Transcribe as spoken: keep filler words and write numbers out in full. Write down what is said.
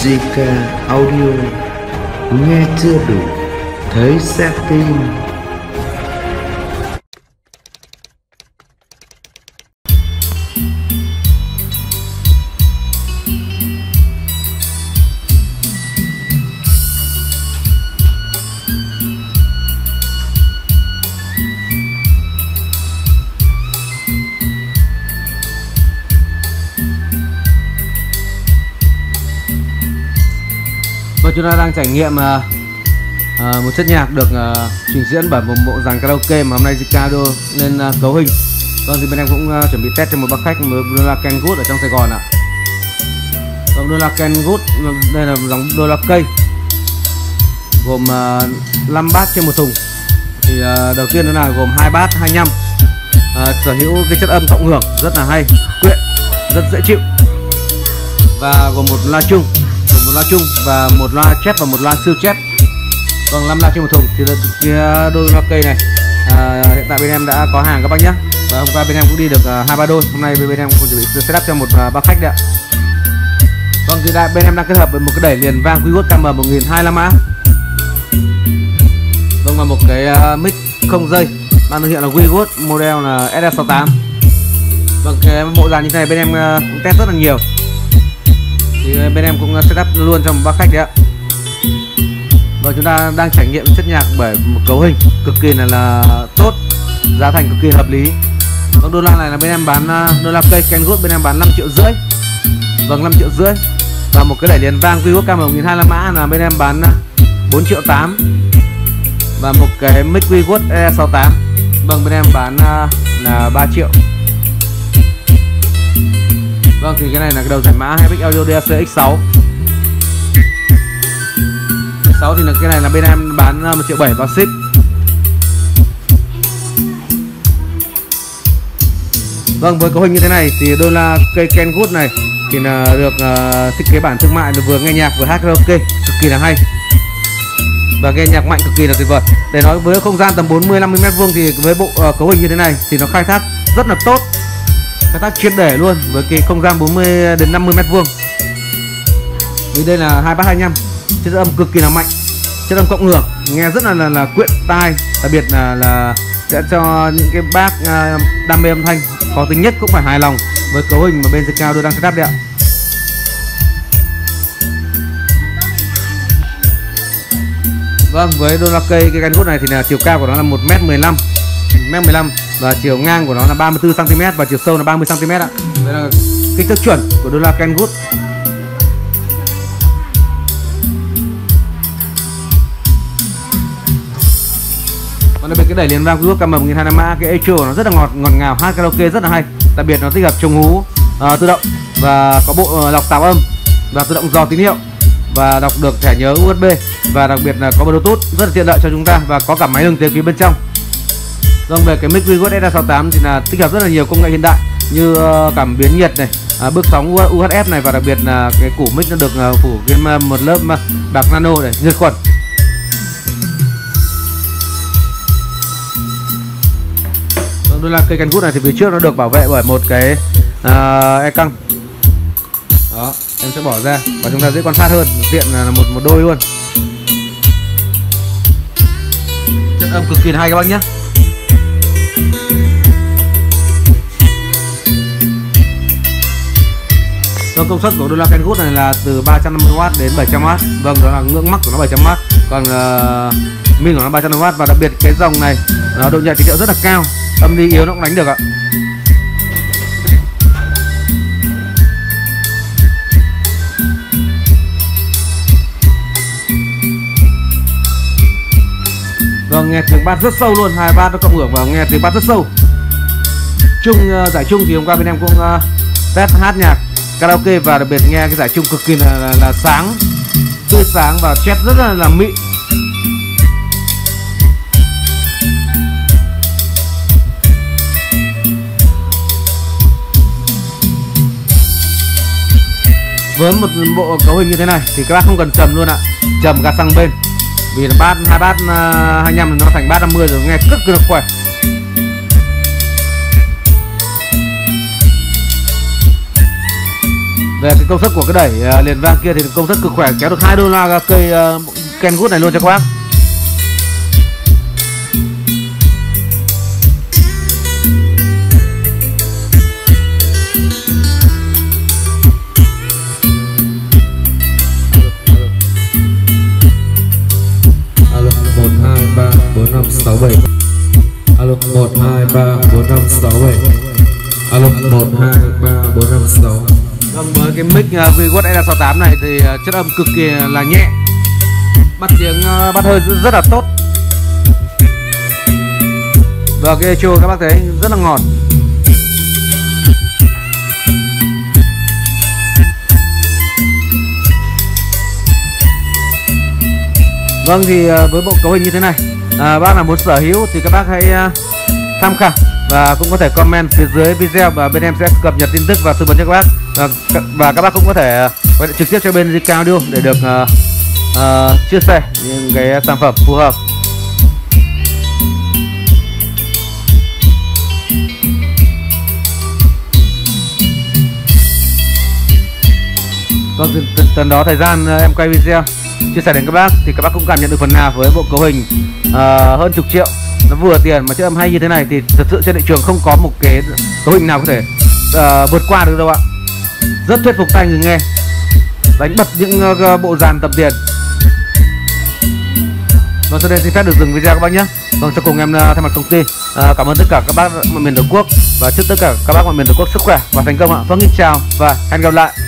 giê ca Audio, nghe chưa đủ, thấy sẽ tin. Và chúng ta đang trải nghiệm uh, uh, một chất nhạc được uh, trình diễn bởi một bộ dàn karaoke mà hôm nay giê ca Audio lên uh, cấu hình. Vâng, thì bên em cũng uh, chuẩn bị test cho một bác khách mới đô la Ken Good ở trong Sài Gòn ạ. Vâng, đô la Ken Good đây là dòng đô la cây gồm uh, năm bát trên một thùng. Thì uh, đầu tiên đó là gồm hai bát hai mươi lăm, uh, sở hữu cái chất âm cộng hưởng rất là hay, quyện, rất dễ chịu, và gồm một loa chung, một loa chung và một loa chép và một loa siêu chép. Vâng, năm loa trên một thùng. Thì cái đôi loa cây này à, hiện tại bên em đã có hàng các bác nhé. Và hôm qua bên em cũng đi được uh, hai ba đôi. Hôm nay bên em cũng chuẩn bị setup cho một uh, bác khách đấy ạ. Vâng, thì đã, bên em đang kết hợp với một cái đẩy liền vang Quickwood K M một nghìn hai mươi lăm mã. Vâng, và một cái uh, mic không dây mang thương hiệu là Quickwood, model là S S sáu tám. Vâng, cái bộ dàn như thế này bên em uh, cũng test rất là nhiều. Thì bên em cũng setup luôn cho một bác khách đấy ạ. Và chúng ta đang trải nghiệm chất nhạc bởi một cấu hình cực kỳ là, là tốt, giá thành cực kỳ hợp lý. Vâng, đô la này là bên em bán đô la cây Ken Good bên em bán năm triệu rưỡi. Vâng, năm triệu rưỡi. Và một cái đẩy liền vang Quickwood K M một nghìn hai mươi lăm mã là bên em bán bốn triệu tám. Và một cái mic Quickwood E sáu tám vâng bên em bán là ba triệu. Vâng, thì cái này là cái đầu giải mã Hepix Audio D A C X sáu. X sáu thì là cái này là bên em bán một triệu bảy bao ship. Vâng, với cấu hình như thế này thì đô la cây Ken Good này thì là được uh, thiết kế bản thương mại, được vừa nghe nhạc vừa hát karaoke cực kỳ là hay và nghe nhạc mạnh cực kỳ là tuyệt vời. Để nói với không gian tầm bốn mươi năm mươi mét vuông thì với bộ uh, cấu hình như thế này thì nó khai thác rất là tốt, khai thác triệt để luôn với cái không gian bốn mươi đến năm mươi mét vuông. Vì đây là hai bát hai mươi lăm, chất âm cực kỳ là mạnh, chất âm cộng hưởng nghe rất là là, là quyện tai, đặc biệt là là sẽ cho những cái bác uh, đam mê âm thanh có tính nhất cũng phải hài lòng với cấu hình mà bên giê ca Audio đang setup đấy ạ. Vâng, với đô la cây cái Ken Good này thì là chiều cao của nó là một mét mười lăm, một mét mười lăm và chiều ngang của nó là ba mươi tư xăng ti mét và chiều sâu là ba mươi xăng ti mét ạ. Đây là kích thước chuẩn của đô la Ken Good. Còn đây bên cái đẩy liền vang Quickwood K M một nghìn hai mươi lăm mã, cái echo nó rất là ngọt ngọt ngào, hát karaoke rất là hay. Đặc biệt nó tích hợp chống hú uh, tự động và có bộ uh, lọc tạo âm và tự động dò tín hiệu và đọc được thẻ nhớ U S B, và đặc biệt là có Bluetooth rất là tiện lợi cho chúng ta và có cả máy lưng tiếng phía bên trong. Vâng, về cái mic Quickwood S A sáu tám thì là tích hợp rất là nhiều công nghệ hiện đại như uh, cảm biến nhiệt này, uh, bước sóng U H F này, và đặc biệt là cái củ mic nó được uh, phủ thêm một lớp uh, bạc nano để diệt khuẩn. Vâng, đô la cây Ken Good này thì phía trước nó được bảo vệ bởi một cái uh, e căng. Đó, em sẽ bỏ ra và chúng ta dễ quan sát hơn, tiện là một một đôi luôn. Chất âm cực kỳ hay các bác nhé. Vâng, công suất của đô la Ken Good này là từ ba trăm năm mươi oát đến bảy trăm oát. Vâng, đó là ngưỡng mắc của nó bảy trăm oát. Còn uh, min của nó ba trăm năm mươi oát, và đặc biệt cái dòng này nó độ nhạy tín hiệu rất là cao, âm đi yếu nó cũng đánh được ạ. Vâng, nghe tiếng bass rất sâu luôn, hai bass nó cộng hưởng và nghe tiếng bass rất sâu. Chung uh, giải chung thì hôm qua bên em cũng uh, test hát nhạc karaoke và đặc biệt nghe cái giải chung cực kỳ là, là, là sáng, tươi sáng và chép rất là, là mịn. Với một bộ cấu hình như thế này thì các bác không cần trầm luôn ạ, trầm gạt sang bên, vì là bát hai bát hai mươi lăm nó thành bát năm mươi rồi, nghe cực kỳ là khỏe. về cái công suất của cái đẩy uh, liền vang kia thì công suất cực khỏe, kéo được hai đô la cây uh, Kenwood này luôn cho các bác. một hai ba bốn năm sáu bảy. Alo một hai ba bốn năm sáu bảy. Alo một hai ba bốn năm sáu. Vâng, với cái mic uh, VWatt S sáu tám này thì uh, chất âm cực kỳ là nhẹ, bắt tiếng uh, bắt hơi rất là tốt. Và cái echo các bác thấy rất là ngọt. Vâng, thì uh, với bộ cấu hình như thế này, à, bác nào muốn sở hữu thì các bác hãy uh, tham khảo và cũng có thể comment phía dưới video, và bên em sẽ cập nhật tin tức và tư vấn cho các bác. Và, và các bác cũng có thể gọi trực tiếp cho bên gi ca Audio để được uh, uh, chia sẻ những cái sản phẩm phù hợp. Vâng, tần đó thời gian uh, em quay video chia sẻ đến các bác thì các bác cũng cảm nhận được phần nào với bộ cấu hình uh, hơn chục triệu, nó vừa tiền mà chất âm hay như thế này thì thật sự trên thị trường không có một cái cấu hình nào có thể uh, vượt qua được đâu ạ. Rất thuyết phục tay người nghe, đánh bật những uh, bộ dàn tầm tiền. Vâng, sau đây xin phép được dừng video các bác nhé. Vâng, sau cùng em uh, thay mặt công ty uh, cảm ơn tất cả các bác mọi miền tổ quốc và chúc tất cả các bác mọi miền tổ quốc sức khỏe và thành công ạ. Vâng, xin chào và hẹn gặp lại.